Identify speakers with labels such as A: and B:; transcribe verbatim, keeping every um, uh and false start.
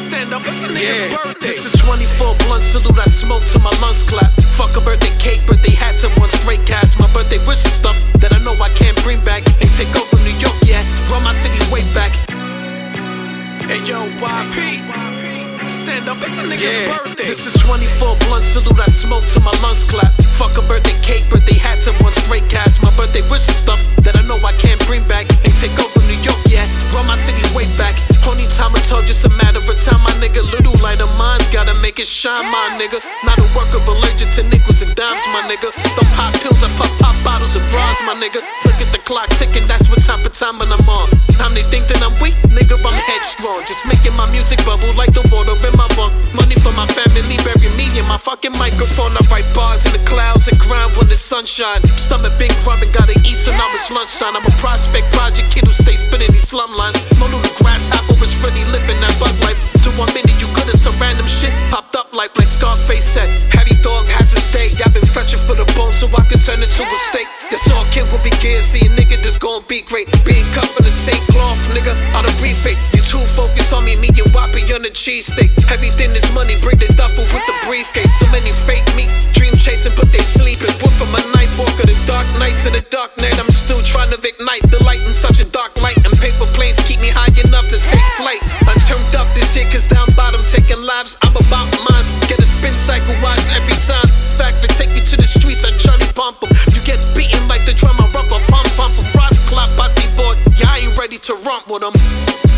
A: Stand up, it's a nigga's
B: yeah.
A: birthday.
B: This is twenty-four blunt salute, I smoke till my lungs clap. Fuck a birthday cake, birthday hats and one straight cast. My birthday wish is stuff that I know I can't bring back. Ain't take over New York yet, run my city way back.
A: Hey yo, Y P, stand up, it's a nigga's
B: yeah.
A: birthday.
B: This is twenty-four blunt salute, I smoke till my lungs clap. Fuck a birthday cake, birthday hats and one straight cast. My birthday wish is stuff that I know I can't bring back. Ain't take over New York yet, run my city way back. Only time I told just a matter of time, my nigga. Little light of mine's gotta make it shine, my nigga. Not a work of allergic to nickels and dimes, my nigga. Don't pop pills, I pop pop bottles of bras, my nigga. Look at the clock ticking, that's what time for time when I'm on. Time they think that I'm weak, nigga, I'm headstrong. Just making my music bubble like the water in my bunk. Money for my family, bury me in my fucking microphone. I write bars in the clouds and grind when the sunshine. Stomach been grubbing, gotta eat so now it's lunchtime. I'm a prospect project kid who stay spinning these slum lines. No little grasshopper was really living that bug life. To one minute you could've some random shit popped up like like Scarface said. Heavy dog has his day. I've been fetching for the bone so I can turn it to a steak. This all kid will be geared. See a nigga that's gon' be great. Being cut for the same cloth, nigga. Out of brief fake. You too focused on me, me and Whoppy on the cheesesteak. Everything is money, bring the duffel with the briefcase. So many fake me, dream chasing, but they sleeping. Wolf from a night walker, the dark nights in the dark night. I'm still trying to ignite the light in such a dark light. And paper planes keep me high enough to take flight. I'm turned up this shit cause down bottom taking lives. I'm about mine. Get a spin cycle watch every time. Fact, they take you to the streets and Charlie pump 'em. You get beaten like the drummer, rubber pump pump 'em. Ross clock, body board. Yeah, I ain't ready to romp with 'em.